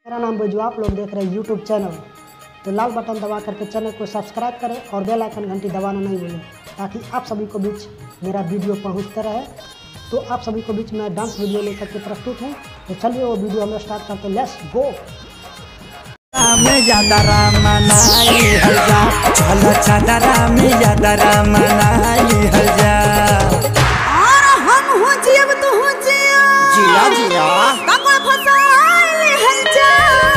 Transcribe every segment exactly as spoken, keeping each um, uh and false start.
मेरा नाम बैजू, आप लोग देख रहे हैं यूट्यूब चैनल। तो लाल बटन दबा करके चैनल को सब्सक्राइब करें और बेल आइकन घंटी दबाना नहीं भूलें, ताकि आप सभी को बीच मेरा वीडियो पहुंचता रहे। तो आप सभी को बीच में डांस वीडियो लेकर के प्रस्तुत हूं। तो चलिए वो वीडियो हम स्टार्ट करते हैं। Let's go. में ज्यादा राम मनाई हजा, चलो चादरा में ज्यादा राम मनाई हजा। और हम हो जीव तू हो जिया जिया जिया कमल फसाई हजा।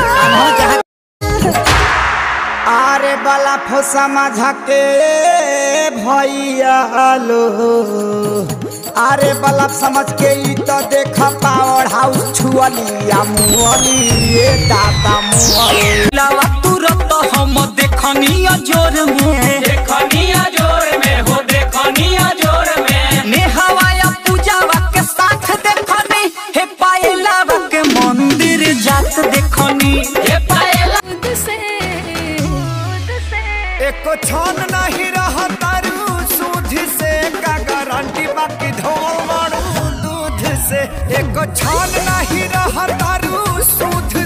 आरे बाला फोसा माझा के भैया लो, आरे बाला समझ के ई तो देखा पावर हाउस छुअलिया मुअली ये दादा मुअली लावा तुरंत हम देखनिया जोर में, देखनिया जोर में हो देखनिया जोर में नेहवाया पूजावा के साथ देखनी हे पायलावा के मंदिर जात देखनी हे पायला से एको छन नहीं रहा तारू सूद से का गारंटी बाकी धोल मारू दूध से एको छन नहीं रहा तारू सूद